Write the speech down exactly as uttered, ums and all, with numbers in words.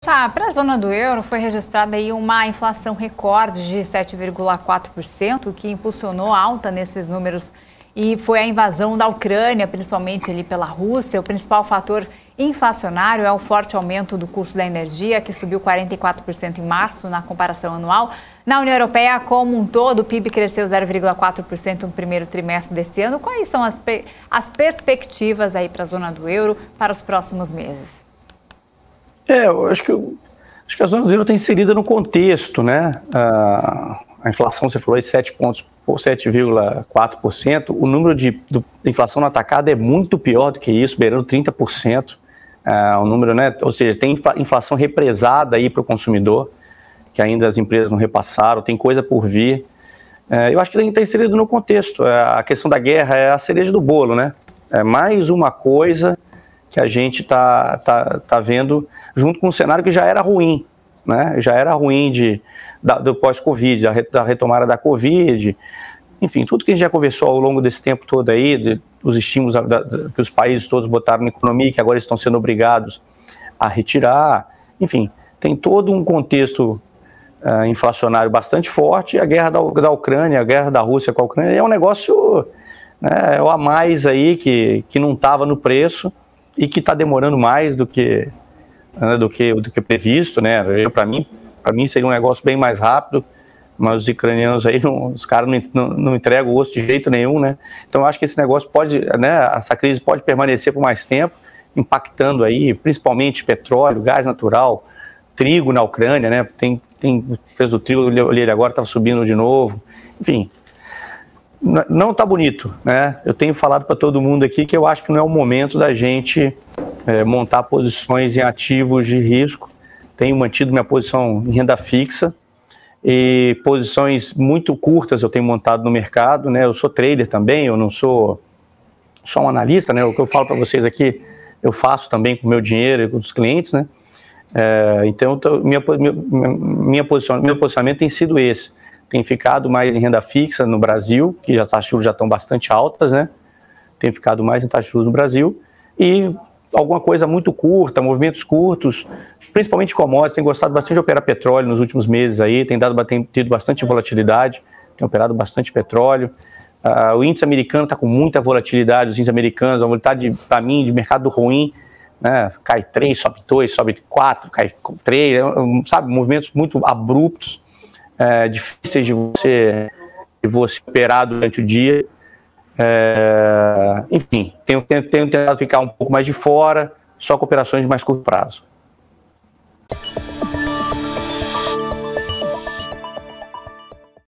Tá, para a zona do euro foi registrada aí uma inflação recorde de sete vírgula quatro por cento, o que impulsionou a alta nesses números. E foi a invasão da Ucrânia, principalmente ali pela Rússia. O principal fator inflacionário é o forte aumento do custo da energia, que subiu quarenta e quatro por cento em março na comparação anual. Na União Europeia como um todo, o P I B cresceu zero vírgula quatro por cento no primeiro trimestre desse ano. Quais são as, as perspectivas aí para a zona do euro para os próximos meses? É, eu acho que, eu, acho que a zona do euro está inserida no contexto, né? A, a inflação, você falou, é sete pontos, sete vírgula quatro por cento. O número de, do, de inflação no atacado é muito pior do que isso, beirando trinta por cento. É, o número, né? Ou seja, tem inflação represada aí para o consumidor, que ainda as empresas não repassaram, tem coisa por vir. É, eu acho que está inserido no contexto. É, a questão da guerra é a cereja do bolo, né? É mais uma coisa que a gente está tá, tá vendo junto com um cenário que já era ruim, né? Já era ruim de, da, do pós-Covid, da, da retomada da Covid, enfim, tudo que a gente já conversou ao longo desse tempo todo aí, de, os estímulos da, da, que os países todos botaram na economia, que agora estão sendo obrigados a retirar, enfim, tem todo um contexto uh, inflacionário bastante forte. A guerra da, da Ucrânia, a guerra da Rússia com a Ucrânia é um negócio, né, é a mais aí que, que não estava no preço e que está demorando mais do que, né, do que, do que previsto, né? Para mim, para mim seria um negócio bem mais rápido, mas os ucranianos aí, não, os caras não, não, não entregam o osso de jeito nenhum, né? Então eu acho que esse negócio pode, né, essa crise pode permanecer por mais tempo, impactando aí, principalmente petróleo, gás natural, trigo na Ucrânia, né? Tem, tem o preço do trigo, eu olhei agora, estava subindo de novo, enfim. Não está bonito, né? Eu tenho falado para todo mundo aqui que eu acho que não é o momento da gente é, montar posições em ativos de risco. Tenho mantido minha posição em renda fixa e posições muito curtas eu tenho montado no mercado, né? Eu sou trader também, eu não sou só um analista, né? O que eu falo para vocês aqui, eu faço também com o meu dinheiro e com os clientes, né? É, então, tô, minha, minha, minha posição, meu posicionamento tem sido esse. Tem ficado mais em renda fixa no Brasil, que as taxas de juros já estão bastante altas, né? Tem ficado mais em taxas de juros no Brasil. E alguma coisa muito curta, movimentos curtos, principalmente commodities. Tem gostado bastante de operar petróleo nos últimos meses aí, tem, dado, tem tido bastante volatilidade, tem operado bastante petróleo. Uh, o índice americano está com muita volatilidade, os índices americanos, a volatilidade, para mim, de mercado ruim, né? Cai três, sobe dois, sobe quatro, cai três, sabe? Movimentos muito abruptos. É, difíceis de você, de você operar durante o dia. É, enfim, tenho, tenho, tenho tentado ficar um pouco mais de fora, só com operações de mais curto prazo.